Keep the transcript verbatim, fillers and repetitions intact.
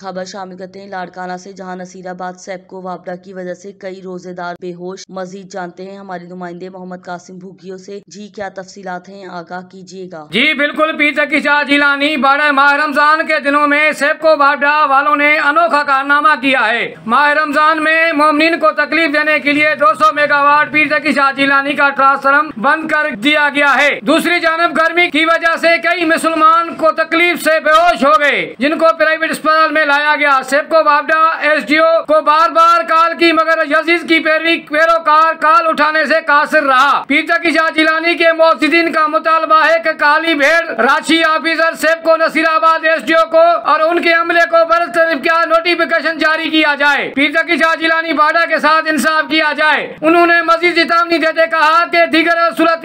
खबर शामिल करते हैं लाड़काना से, जहां नसीराबाद सेप्को वापडा की वजह से कई रोजेदार बेहोश। मजीद जानते हैं हमारे नुमाइंदे मोहम्मद कासिम भुगियो से। जी क्या तफसीलात हैं, आगाह कीजिएगा। जी बिल्कुल, पीर तकी शाह जिलानी बारह माह रमजान के दिनों में सेप्को वापडा वालों ने अनोखा कारनामा किया है। माह रमजान में मोमिनीन को तकलीफ देने के लिए दो सौ मेगावाट पीर तकी शाह जिलानी का ट्रांसफार्मर बंद कर दिया गया है। दूसरी जानब गर्मी की वजह से कई मुसलमान को तकलीफ से बेहोश हो गए, जिनको प्राइवेट अस्पताल में लाया गया। सेप्को वापडा एसडीओ को बार बार कॉल की, मगर यजीज की पैरवी पैरोकार कॉल उठाने से कासिर रहा। पीर तकी शाह जिलानी के मोहसिन का मुतालबा है कि काली भेड़ राशि ऑफिसर सेप्को नसीराबाद एसडीओ को और उनके अमले को बरतरफ का नोटिफिकेशन जारी किया जाए। पीर तकी शाह जिलानी बाड़ा के साथ इंसाफ किया जाए। उन्होंने मजीद चेतावनी देते कहा कि दीगर सूरत